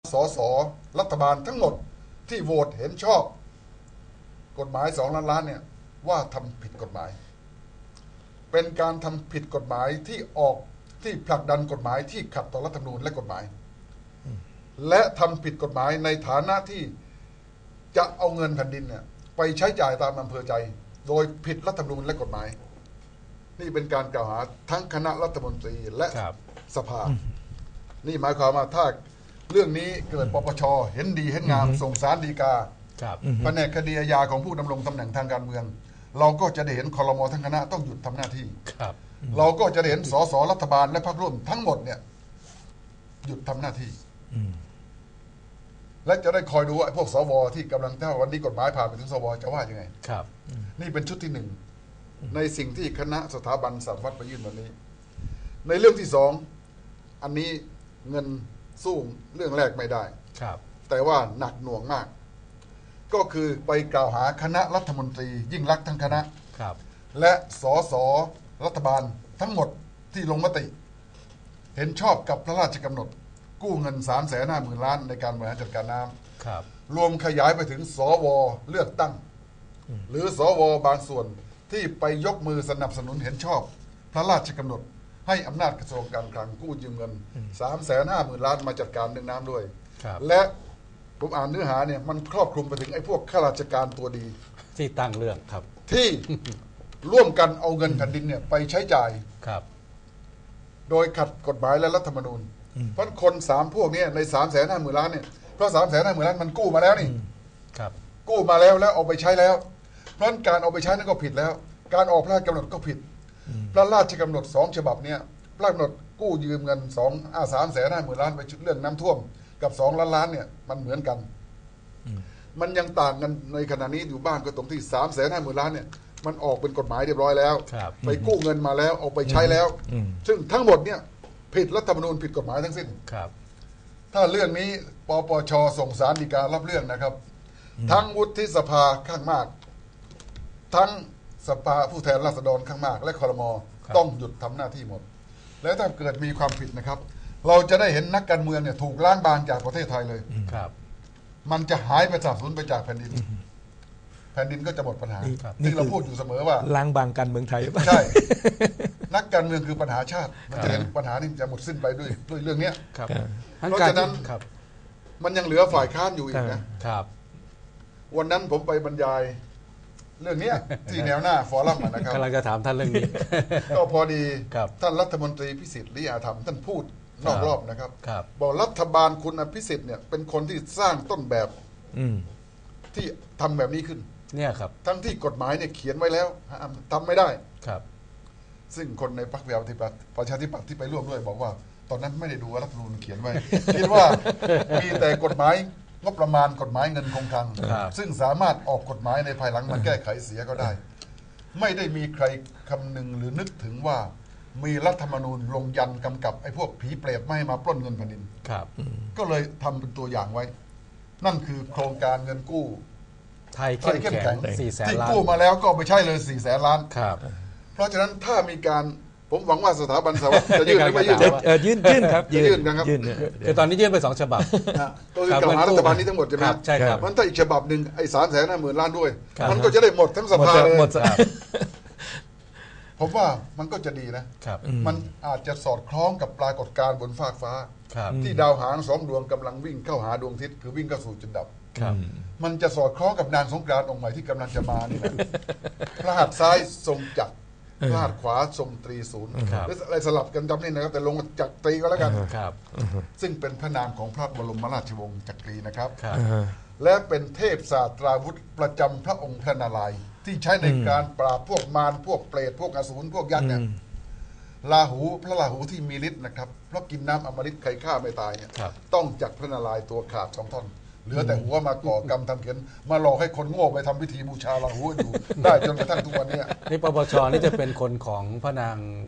สสรัฐบาลทั้งหมดที่โหวตเห็นชอบกฎหมาย2 ล้านเนี่ยว่าทำผิดกฎหมายเป็นการทำผิดกฎหมายที่ผลักดันกฎหมายที่ขัดต่อรัฐธรรมนูญและกฎหมายและทำผิดกฎหมายในฐานะที่จะเอาเงินแผ่นดินเนี่ยไปใช้จ่ายตามอำเภอใจโดยผิดรัฐธรรมนูญและกฎหมายนี่เป็นการกล่าวหาทั้งคณะรัฐมนตรีและสภานี่หมายความว่าถ้าเรื่องนี้เกิดปปชเห็นดีเห็นงามส่งศาลฎีกาแผนกคดีอาญาของผู้ดำรงตำแหน่งทางการเมืองเราก็จะได้เห็นครม.ทั้งคณะต้องหยุดทำหน้าที่เราก็จะได้เห็นสสรัฐบาลและพรรคร่วมทั้งหมดเนี่ยหยุดทำหน้าที่และจะได้คอยดูว่าพวกสวที่กำลังถ้าวันนี้กฎหมายผ่านไปถึงสวจะว่ายังไงนี่เป็นชุดที่1ในสิ่งที่คณะสถาบันสามวัฒน์ไปยื่นวันนี้ในเรื่องที่2อันนี้เงินสู้เรื่องแรกไม่ได้แต่ว่าหนักหน่วงมากก็คือไปกล่าวหาคณะรัฐมนตรียิ่งลักษณ์ทั้งคณะและสสรัฐบาลทั้งหมดที่ลงมติเห็นชอบกับพระราชกำหนดกู้เงิน350,000 ล้านในการบริหารจัดการน้ำรวมขยายไปถึงสวเลือกตั้งหรือสวบางส่วนที่ไปยกมือสนับสนุนเห็นชอบพระราชกำหนดให้อำนาจกระทรวงการคลังกู้ยืมเงิน350,000 ล้านมาจัดการเรื่องน้ำด้วยและผมอ่านเนื้อหาเนี่ยมันครอบคลุมไปถึงไอ้พวกข้าราชการตัวดีที่ตั้งเรื่องครับที่ร่วมกันเอาเงินแผ่นดินเนี่ยไปใช้จ่ายโดยขัดกฎหมายและรัฐธรรมนูญเพราะคน3พวกนี้ใน350,000 ล้านเนี่ยเพราะ350,000 ล้านมันกู้มาแล้วนี่กู้มาแล้วเอาไปใช้แล้วเพราะการเอาไปใช้นั่นก็ผิดแล้วการออกพระราชกำหนดก็ผิดพระราชกำหนด2 ฉบับเนี่ยพระราชกำหนดกู้ยืมเงิน350,000 ล้านไปเรื่องน้ำท่วมกับ2 ล้าน เนี่ยมันเหมือนกันมันยังต่างกันในขณะนี้อยู่บ้างก็ตรงที่350,000 ล้านเนี่ยมันออกเป็นกฎหมายเรียบร้อยแล้วไปกู้เงินมาแล้วเอาไปใช้แล้วซึ่งทั้งหมดเนี่ยผิดรัฐธรรมนูญผิดกฎหมายทั้งสิ้นถ้าเรื่องนี้ปปชส่งศาลฎีการับเรื่องนะครับทั้งวุฒิสภาข้างมากทั้งสภาผู้แทนราษฎรข้างมากและครม.ต้องหยุดทำหน้าที่หมดและถ้าเกิดมีความผิดนะครับเราจะได้เห็นนักการเมืองเนี่ยถูกล้างบางจากประเทศไทยเลยมันจะหายไปจากศูนย์ไปจากแผ่นดินก็จะหมดปัญหาที่เราพูดอยู่เสมอว่าล้างบางการเมืองไทยใช่นักการเมืองคือปัญหาชาติมันจะเห็นปัญหานี้จะหมดสิ้นไปด้วยเรื่องนี้เพราะฉะนั้นมันยังเหลือฝ่ายค้านอยู่อีกนะครับวันนั้นผมไปบรรยายเรื่องนี้ที่แนวหน้าฟอรัมนะครับกำลังจะถามท่านเรื่องนี้ก็พอดีท่านรัฐมนตรีพิสิทธิ์ลิอาธรรมท่านพูดนอกรอบนะครับบอกรัฐบาลคุณอภิสิทธิ์เนี่ยเป็นคนที่สร้างต้นแบบที่ทำแบบนี้ขึ้นเนี่ยครับทั้งที่กฎหมายเนี่ยเขียนไว้แล้วทำไม่ได้ครับซึ่งคนในพรรคประชาธิปัตย์ที่ไปร่วมด้วยบอกว่าตอนนั้นไม่ได้ดูว่ารัฐธรรมนูญเขียนไว้คิดว่ามีแต่กฎหมายงบประมาณกฎหมายเงินคงคลังซึ่งสามารถออกกฎหมายในภายหลังมาแก้ไขเสียก็ได้ไม่ได้มีใครคำนึงหรือนึกถึงว่ามีรัฐธรรมนูญลงยันกำกับไอ้พวกผีเปรตไม่ให้มาปล้นเงินแผ่นดินก็เลยทำเป็นตัวอย่างไว้นั่นคือโครงการเงินกู้ไทยเข้มแข็ง400,000 ที่กู้มาแล้วก็ไปใช้เลย400,000 ล้านเพราะฉะนั้นถ้ามีการผมหวังว่าสถาบันสวัสดิ์จะยื่นหรือไม่ยื่นครับยื่นนะครับคือตอนนี้ยื่นไป2 ฉบับตัวที่กล่าวหารัฐบาลนี้ทั้งหมดใช่ไหมใช่ครับมันถ้าอีกฉบับหนึ่งไอ้350,000 ล้านด้วยมันก็จะได้หมดทั้งสภาเลยผมว่ามันก็จะดีนะมันอาจจะสอดคล้องกับปรากฏการณ์บนฟากฟ้าที่ดาวหาง2 ดวงกำลังวิ่งเข้าหาดวงอาทิตย์คือวิ่งเข้าสู่จุดดับมันจะสอดคล้องกับนางสงกรานต์องค์ใหม่ที่กำลังจะมานี่นะพระหัตถ์ซ้ายทรงจักรพระหัตถ์ขวาทรงตรีศูนย์หรืออะไรสลับกันจำนี่นะครับแต่ลงจักรตรีก็แล้วกันซึ่งเป็นพระนามของพระบรมราชวงศ์จักรีนะครับและเป็นเทพศาสตราวุธประจำพระองค์พระนารายณ์ที่ใช้ในการปราบพวกมารพวกเปรตพวกอสูรพวกยักษ์เนี่ยพระราหูที่มีฤทธิ์นะครับเพราะกินน้ำอมฤตใครฆ่าไม่ตายเนี่ยต้องจักพระนารายณ์ตัวขาด2 ท่อนเหลือแต่หัวมาก่อกรรมทำเขียนมาหลอกให้คนโง่ไปทำพิธีบูชาราหูอยู่ได้จนกระทั่งทุกวันนี้นี่ปปชนี่จะเป็นคนของพระนาง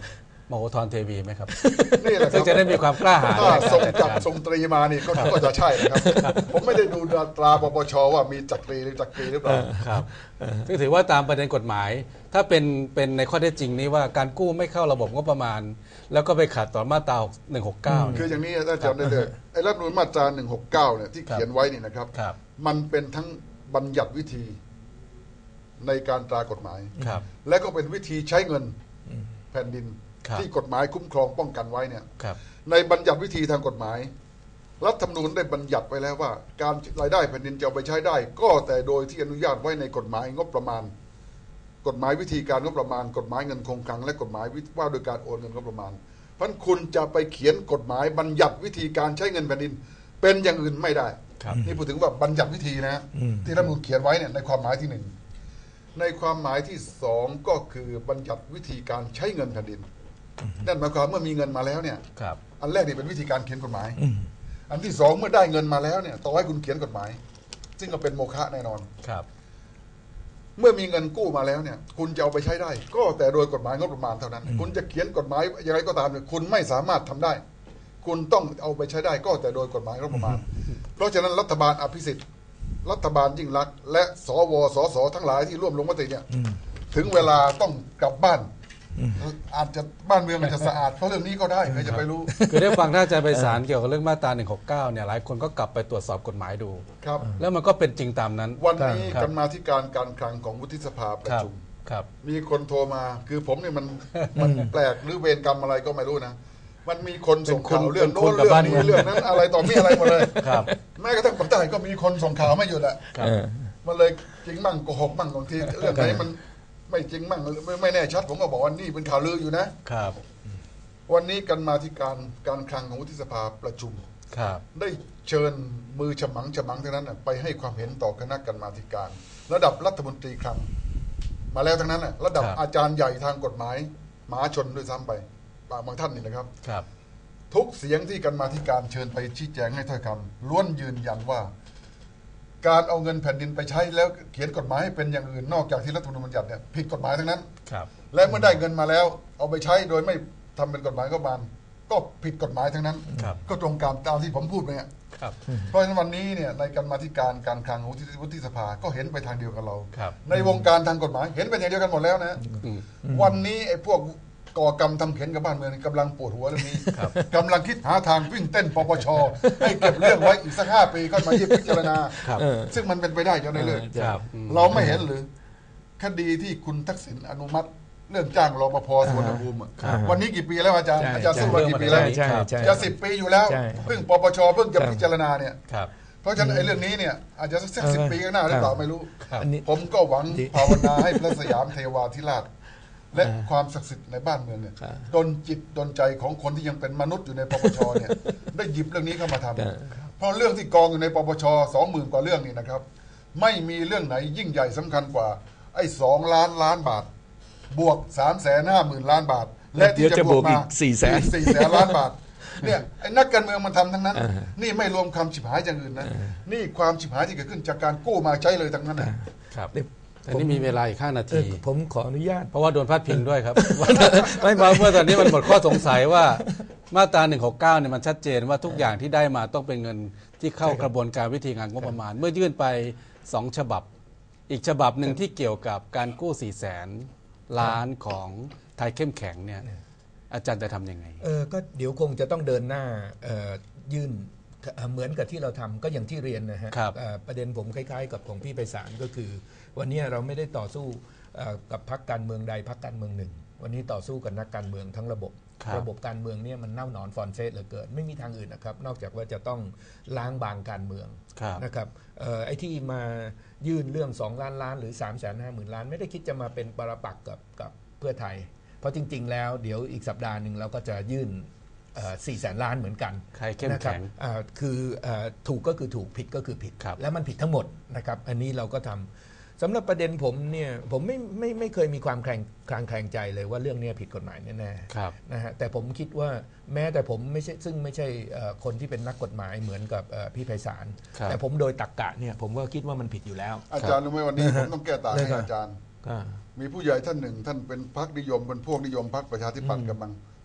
มโหธรเทวีไหมครับนี่แหละคซึ่รังบจะได้มีความกล้าหาญถ้าในทรงการจัดจักการรทรงตรีมานี่ก็จะใช่นะครับ ผมไม่ได้ดูตราปปชว่ามีจักรีหรือจักรีหรือเปล่าครับซึ่งถือว่าตามประเด็นกฎหมาย ถ้าเป็นในข้อเท็จจริงนี้ว่าการกู้ไม่เข้าระบบงบประมาณ แล้วก็ไปขัดต่อมาตรา169 คืออย่างนี้ถ้าจำได้เลยไอ้รัฐธรรมนูญมาตรา169เนี่ยที่เขียนไว้นี่นะครับครับมันเป็นทั้งบัญญัติวิธีในการตรากฎหมายครับและก็เป็นวิธีใช้เงินแผ่นดินครับที่กฎหมายคุ้มครองป้องกันไว้เนี่ยครับในบัญญัติวิธีทางกฎหมาย รัฐธรรมนูญได้บัญญัติไว้แล้วว่า การรายได้แผ่นดินจะเอาไปใช้ได้ ก็แต่โดยที่อนุญาตไว้ในกฎหมายงบประมาณ กฎหมายวิธีการงบประมาณ กฎหมายเงินคงคลังและกฎหมายว่าโดยการโอนเงินงบประมาณ เพราะฉะนั้นคุณจะไปเขียนกฎหมายบัญญัติวิธีการใช้เงินแผ่นดิน เป็นอย่างอื่นไม่ได้ครับนี่พูดถึงว่าบัญญัติวิธีนะที่รัฐธรรมนูญเขียนไว้เนี่ยในความหมายที่หนึ่งในความหมายที่สองก็คือบัญญัติวิธีการใช้เงินแผ่นดินนั่นหมายความเมื่อมีเงินมาแล้วเนี่ยครับอันแรกนี่เป็นวิธีการเขียนกฎหมาย อันที่สองเมื่อได้เงินมาแล้วเนี่ยต่อให้คุณเขียนกฎหมาย ซึ่งก็เป็นโมฆะแน่นอนครับเมื่อมีเงินกู้มาแล้วเนี่ย คุณจะเอาไปใช้ได้ ก็แต่โดยกฎหมายงบประมาณเท่านั้น คุณจะเขียนกฎหมายอย่างไรก็ตามเนี่ยคุณไม่สามารถทำได้ คุณต้องเอาไปใช้ได้ ก็แต่โดยกฎหมายงบประมาณ เพราะฉะนั้นรัฐบาลอภิสิทธิ์รัฐบาลยิ่งรักษณ์และสวสสทั้งหลายที่ร่วมลงมติเนี่ยถึงเวลาต้องกลับบ้าน อาจจะบ้านเมืองอาจจะสะอาดเพราะเรื่องนี้ก็ได้ใครจะไปรู้คือได้ฟังท่านอาจารย์ไพศาลเกี่ยวกับเรื่องมาตรา169เนี่ยหลายคนก็กลับไปตรวจสอบกฎหมายดูครับแล้วมันก็เป็นจริงตามนั้นวันนี้ครับกรรมาธิการการคลังของวุฒิสภาประครับชุมครับมีคนโทรมา คือผมเนี่ยมันแปลกหรือเวรกรรมอะไรก็ไม่รู้นะ มันมีคนส่งข่าวเรื่องโน้นเป็นคนกับเรื่องบ้านเมืนี้องเรื่องนั้นอะไรต่อมีอะไรหมดเลยครับแม้กระทั่งปากใต้ก็มีคนส่งข่าวไม่หยุดอะครับมันเลยจริงมั่งโกหกมั่งบางทีเรื่องไหนมันไม่จริงมั่งไม่แน่ชัด ผมก็บอกว่านี่เป็นข่าวลืออยู่นะครับวันนี้กรรมาธิการการคลังของวุฒิสภาประชุมครับได้เชิญมือฉมังทั้งนั้นน่ะไปให้ความเห็นต่อคณะกรรมาธิการ ระดับรัฐมนตรีคลัง มาแล้วทั้งนั้นน่ะระดับครับอาจารย์ใหญ่ทางกฎหมายมหาชนด้วยซ้ำไปบางท่านนี่นะครับครับทุกเสียงที่กรรมาธิการเชิญไปชี้แจงให้ถ้อยคำล้วนยืนยันว่า การเอาเงินแผ่นดินไปใช้แล้วเขียนกฎหมายให้เป็นอย่างอื่นนอกจากที่รัฐธรรมนูญบัญญัติเนี่ยผิดกฎหมายทั้งนั้นครับและเมื่อได้เงินมาแล้ว เอาไปใช้โดยไม่ทำเป็นกฎหมายก็บานก็ผิดกฎหมายทั้งนั้นครับก็ตรงตามที่ผมพูดไปเนี่ยครับเพราะฉะนั้นวันนี้เนี่ยในกรรมาธิการการคลังของวุฒิสภาก็เห็นไปทางเดียวกับเราครับในวงการทางกฎหมายเห็นเป็นอย่างเดียวกันหมดแล้วนะอืมวันนี้ไอ้พวกก่อกรรมทำเข็นกับบ้านเมืองกำลังปวดหัวเรื่องนี้ครับกำลังคิดหาทางวิ่งเต้นปปชให้เก็บเรื่องไว้อีกสัก5 ปีค่อยมาเยี่ยมพิจารณาครับซึ่งมันเป็นไปได้จะได้เลยครับเราไม่เห็นหรือคดีที่คุณทักษิณอนุมัติ เรื่องจ้างรปภสวนภูมิอะครับวันนี้กี่ปีแล้วอาจารย์ใช่อาจารย์สู้มากี่ปีแล้วใช่ใช่จะ10 ปีอยู่แล้วใช่เพิ่งปปชเพิ่งจะพิจารณาเนี่ยครับเพราะฉะนั้นไอ้เรื่องนี้เนี่ยอาจจะสัก10 ปีข้างหน้าหรือเปล่าไม่รู้ครับอันนี้ผมก็หวังดีภาวนาให้พระสยามเทวาธิราช และความศักดิ์สิทธิ์ในบ้านเมืองเนี่ยครับดลจิตดลใจของคนที่ยังเป็นมนุษย์อยู่ในปปชเนี่ย ได้หยิบเรื่องนี้เข้ามาทำครับเพราะเรื่องที่กองอยู่ในปปช20,000 กว่าเรื่องนี่นะครับ ไม่มีเรื่องไหนยิ่งใหญ่สำคัญกว่าไอ้2 ล้านบาท บวก 350,000 ล้านบาท และที่เดี๋ยวจะจะบบ ววกกมาอีก400,000 400,000 ล้านบาทเนี่ยไอ้นักการเมืองมันทำทั้งนั้นอ่านี่ไม่รวมความฉิบหายอย่างอื่นนะนี่ความฉิบหายที่เกิดขึ้นจากการกู้มาใช้เลยทั้งนั้นนะครับเดี๋ยวอันนี้มีเวลาอีก5 นาทีผมขออนุญาตเพราะว่าโดนพาดพิงด้วยครับไม่เพราะเมื่อตอนนี้มันหมดข้อสงสัยว่ามาตรา169เนี่ยมันชัดเจนว่าทุกอย่างที่ได้มาต้องเป็นเงินที่เข้ากระบวนการวิธีงานงบประมาณ เมื่อยื่นไป2 ฉบับ อีกฉบับหนึ่งที่เกี่ยวกับการกู้400,000 ล้านของไทยเข้มแข็งเนี่ยอาจารย์จะทำยังไงก็เดี๋ยวคงจะต้องเดินหน้ายื่นเหมือนกับที่เราทำก็อย่างที่เรียนนะฮะครับประเด็นผมคล้ายๆ กับของพี่ไพศาลก็คือ วันนี้เราไม่ได้ต่อสู้กับพรรคการเมืองใดพรรคการเมืองหนึ่ง วันนี้ต่อสู้กับนักการเมืองทั้งระบบครับระบบการเมืองเนี่ยมันเน่าหนอนฟอนเฟสเหลือเกินไม่มีทางอื่นนะครับนอกจากว่าจะต้องล้างบางการเมืองครับนะครับไอ้ที่มายื่นเรื่อง2 ล้านหรือ 350,000 ล้าน ไม่ได้คิดจะมาเป็นปรปักษ์กับเพื่อไทย เพราะจริงๆแล้วเดี๋ยวอีกสัปดาห์หนึ่งเราก็จะยื่น400,000 ล้านเหมือนกันใครเข้มแข็งนะครับคือถูกก็คือถูกผิดก็คือผิดครับและมันผิดทั้งหมดนะครับอันนี้เราก็ทำสำหรับประเด็นผมเนี่ยผมไม่เคยมีความคลางแคลงใจเลยว่าเรื่องนี้ผิดกฎหมายแน่ๆครับนะฮะแต่ผมคิดว่าแม้แต่ผมไม่ใช่ซึ่งไม่ใช่คนที่เป็นนักกฎหมายเหมือนกับพี่ไพศาลครับแต่ผมโดยตรรกะเนี่ยผมก็คิดว่ามันผิดอยู่แล้วอาจารย์รู้ไหมวันนี้ผมต้องแก้ต่างให้อาจารย์ก็มีผู้ใหญ่ท่านหนึ่ง ท่านเป็นพรรคนิยมเป็นพวกนิยมพรรคประชาธิปัตย์กำลัง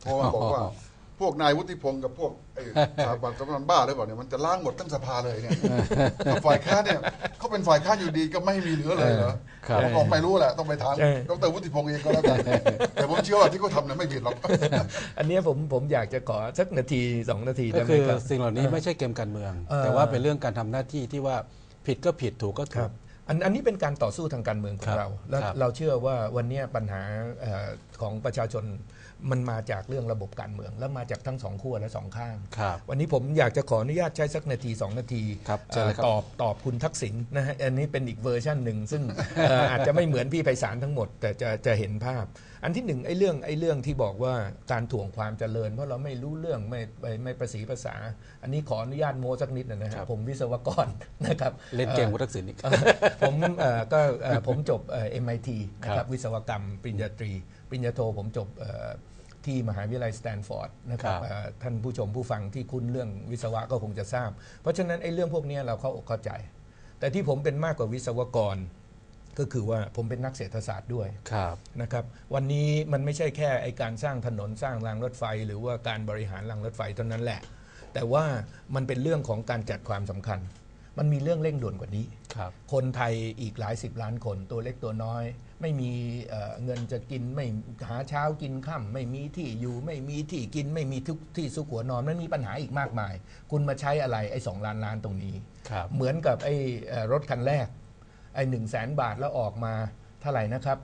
โทรมาบอกว่า พวกนายวุฒิพงศ์กับพวกไอ้สถาบันสำนักบ้าหรือเปล่าเนี่ยมันจะล้างหมดทั้งสภาเลยเนี่ยฝ่ายค้านเนี่ยเขาเป็นฝ่ายค้านอยู่ดีก็ไม่มีเหลือเลยเหรอผมบอกไม่รู้แหละต้องไปถามดร.วุฒิพงศ์เองก็แล้วกันแต่ผมเชื่อว่าที่เขาทำเนี่ยไม่ผิดหรอกอันนี้ผมอยากจะขอสักนาที2 นาทีก็คือสิ่งเหล่านี้ไม่ใช่เกมการเมืองแต่ว่าเป็นเรื่องการทำหน้าที่ที่ว่าผิดก็ผิดถูกก็ถูกอันนี้เป็นการต่อสู้ทางการเมืองของเราและเราเชื่อว่าวันนี้ปัญหาของประชาชนมันมาจากเรื่องระบบการเมืองและมาจากทั้ง2 ขั้วและ2 ข้างวันนี้ผมอยากจะขออนุญาตใช้สักนาที2 นาทีตอบคุณทักษิณนะฮะอันนี้เป็นอีกเวอร์ชันหนึ่งซึ่งอาจจะไม่เหมือนพี่ไพศาลทั้งหมดแต่จะเห็นภาพอันที่1ไอ้เรื่องที่บอกว่าการถ่วงความเจริญเพราะเราไม่รู้เรื่องไม่ประสีภาษาอันนี้ขออนุญาตโม้สักนิดนะครับผมวิศวกรนะครับเล่นเกมคุณทักษิณอีกผมจบMIT นะครับวิศวกรรมปริญญาตรีปริญญาโทผมจบที่มหาวิทยาลัยสแตนฟอร์ดนะครับท่านผู้ชมผู้ฟังที่คุ้นเรื่องวิศวะก็คงจะทราบเพราะฉะนั้นไอ้เรื่องพวกนี้เราเข้าใจแต่ที่ผมเป็นมากกว่าวิศวกรก็คือว่าผมเป็นนักเศรษฐศาสตร์ด้วยนะครับวันนี้มันไม่ใช่แค่ไอ้การสร้างถนนสร้างรางรถไฟหรือว่าการบริหารรางรถไฟเท่านั้นแหละแต่ว่ามันเป็นเรื่องของการจัดความสำคัญมันมีเรื่องเร่งด่วนกว่านี้คนไทยอีกหลาย10 ล้านคนตัวเล็กตัวน้อยไม่มีเงินจะกินไม่หาเช้ากินค่ำไม่มีที่อยู่ไม่มีที่กินไม่มีทุกที่ซุกหัวนอนมันมีปัญหาอีกมากมายคุณมาใช้อะไรไอ้2 ล้านตรงนี้เหมือนกับไอ้รถคันแรกไอ้100,000 บาทแล้วออกมาเท่าไหร่นะครับ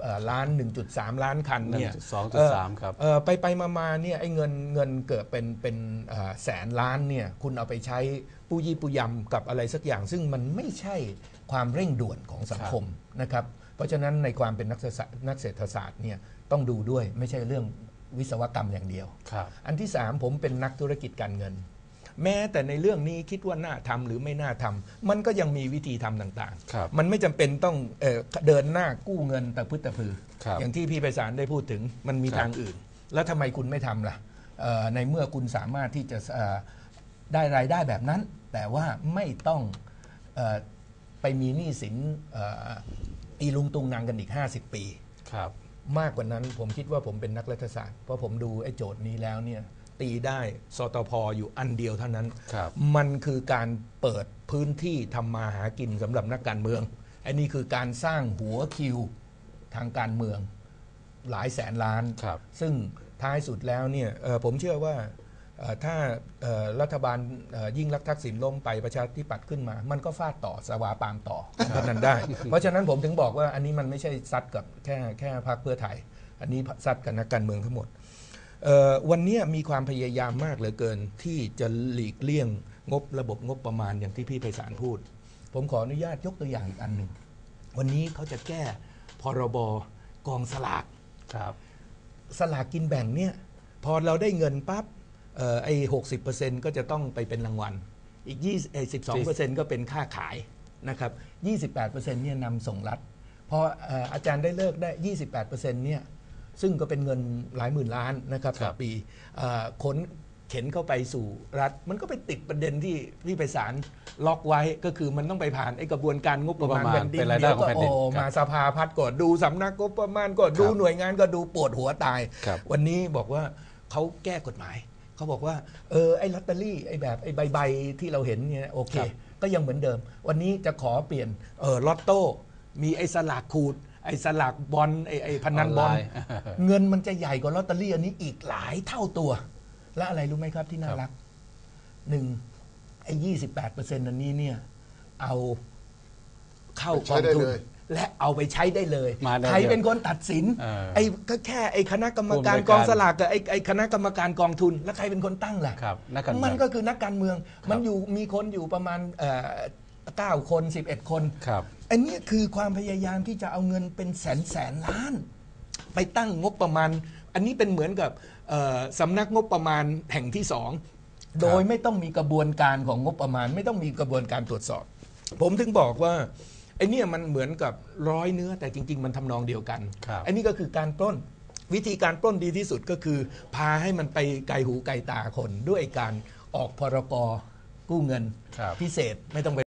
1.3 ล้านคันเนี่ย 2.3ครับไปมาเนี่ยไอ้เงินเกิดเป็นแสนล้านเนี่ยคุณเอาไปใช้ปูยี่ปูยำกับอะไรสักอย่างซึ่งมันไม่ใช่ความเร่งด่วนของสังคมนะครับเพราะฉะนั้นในความเป็นนักเศรษฐศาสตร์เนี่ยต้องดูด้วยไม่ใช่เรื่องวิศวกรรมอย่างเดียวอันที่3ผมเป็นนักธุรกิจการเงินแม้แต่ในเรื่องนี้คิดว่าน่าทำหรือไม่น่าทำมันก็ยังมีวิธีทำต่างๆมันไม่จำเป็นต้องเดินหน้ากู้เงินแต่พึ่งแต่พืออย่างที่พี่ไพศาลได้พูดถึงมันมีทางอื่นแล้วทำไมคุณไม่ทำล่ะในเมื่อคุณสามารถที่จะได้รายได้แบบนั้นแต่ว่าไม่ต้องไปมีหนี้สินอีลุงตุงนางกันอีก50 ปีมากกว่านั้นผมคิดว่าผมเป็นนักรัฐศาสตร์เพราะผมดูไอ้โจทย์นี้แล้วเนี่ยตีได้สตพ.อยู่อันเดียวเท่านั้นมันคือการเปิดพื้นที่ทำมาหากินสำหรับนักการเมืองอันนี้คือการสร้างหัวคิวทางการเมืองหลายแสนล้านซึ่งท้ายสุดแล้วเนี่ยผมเชื่อว่าถ้ารัฐบาลยิ่งรักทักษิณล้มไปประชาธิปัตย์ขึ้นมามันก็ฟาดต่อสวาปามต่อนั้นได้เพราะฉะนั้นผมถึงบอกว่าอันนี้มันไม่ใช่ซัดกับแค่พรรคเพื่อไทยอันนี้ซัดกับนักการเมืองทั้งหมดวันนี้มีความพยายามมากเหลือเกินที่จะหลีกเลี่ยงระบบงบประมาณอย่างที่พี่ไพศาลพูดผมขออนุญาตยกตัวอย่างอีกอันหนึ่งวันนี้เขาจะแก้พรบกองสลากสลากกินแบ่งเนี่ยพอเราได้เงินปั๊บไอ้ 60% ก็จะต้องไปเป็นรางวัลอีก12% ก็เป็นค่าขายนะครับ28% เนี่ยนำส่งรัฐพออาจารย์ได้เลิกได้ 28% เนี่ยซึ่งก็เป็นเงินหลายหมื่นล้านนะครับต่อปีเข็นเข้าไปสู่รัฐมันก็ไปติดประเด็นที่พี่ไพศาลล็อกไว้ก็คือมันต้องไปผ่านไอ้กระบวนการงบประมาณแผ่นดินเดี๋ยวก็มาสภาพัฒน์ก็ดูสำนักงบประมาณก็ดูหน่วยงานก็ดูปวดหัวตายวันนี้บอกว่าเขาแก้กฎหมายเขาบอกว่าไอ้ลอตเตอรี่ไอ้แบบไอ้ใบที่เราเห็นเนี่ยโอเคก็ยังเหมือนเดิมวันนี้จะขอเปลี่ยนลอตโต้มีไอ้สลากขูดไอ้สลากบอลไอ้พนันบอลเงินมันจะใหญ่กว่าลอตเตอรี่อันนี้อีกหลายเท่าตัวและอะไรรู้ไหมครับที่น่ารักไอ้ 28% อันนี้เนี่ยเอาเข้ากองทุนและเอาไปใช้ได้เลยใครเป็นคนตัดสินไอ้ก็แค่ไอ้คณะกรรมการกองสลากกับไอ้คณะกรรมการกองทุนแล้วใครเป็นคนตั้งล่ะมันก็คือนักการเมืองมันอยู่มีคนอยู่ประมาณ9 คน11 คนอันนี้คือความพยายามที่จะเอาเงินเป็นแสนล้านไปตั้งงบประมาณอันนี้เป็นเหมือนกับสำนักงบประมาณแห่งที่2โดยไม่ต้องมีกระบวนการของงบประมาณไม่ต้องมีกระบวนการตรวจสอบผมถึงบอกว่าไอ้นี่มันเหมือนกับร้อยเนื้อแต่จริงๆมันทำนองเดียวกันไอ้นี่ก็คือการปล้นวิธีการปล้นดีที่สุดก็คือพาให้มันไปไกลหูไกลตาคนด้วยการออกพรก.กู้เงินพิเศษไม่ต้องไป